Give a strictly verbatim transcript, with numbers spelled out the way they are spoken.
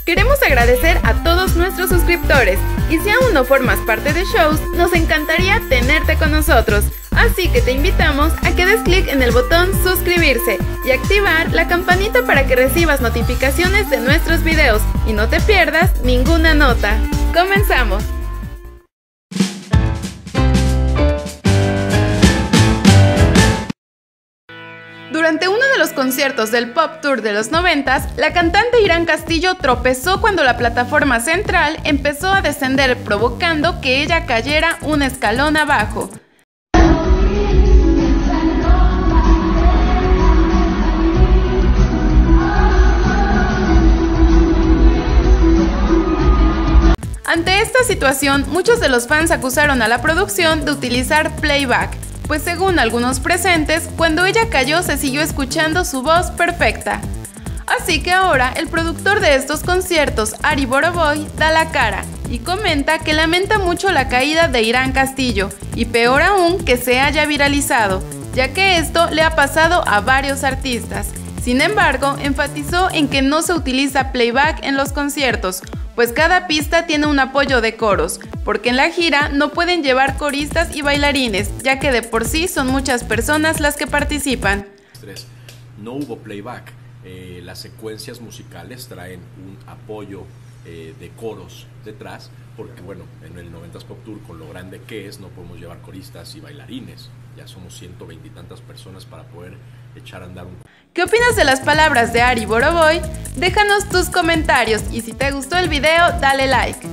Queremos agradecer a todos nuestros suscriptores y si aún no formas parte de Shows, nos encantaría tenerte con nosotros. Así que te invitamos a que des clic en el botón suscribirse y activar la campanita para que recibas notificaciones de nuestros videos y no te pierdas ninguna nota. ¡Comenzamos! Durante uno de los conciertos del Pop Tour de los noventas, la cantante Irán Castillo tropezó cuando la plataforma central empezó a descender, provocando que ella cayera un escalón abajo. Ante esta situación, muchos de los fans acusaron a la producción de utilizar playback, pues según algunos presentes, cuando ella cayó se siguió escuchando su voz perfecta. Así que ahora el productor de estos conciertos, Ari Boroboy, da la cara y comenta que lamenta mucho la caída de Irán Castillo y peor aún que se haya viralizado, ya que esto le ha pasado a varios artistas. Sin embargo, enfatizó en que no se utiliza playback en los conciertos, pues cada pista tiene un apoyo de coros, porque en la gira no pueden llevar coristas y bailarines, ya que de por sí son muchas personas las que participan. No hubo playback, eh, las secuencias musicales traen un apoyo eh, de coros detrás, porque bueno, en el noventas Pop Tour, con lo grande que es, no podemos llevar coristas y bailarines, ya somos ciento veinte y tantas personas para poder echar a andar un... ¿Qué opinas de las palabras de Ari Boroboy? Déjanos tus comentarios y si te gustó el video, dale like.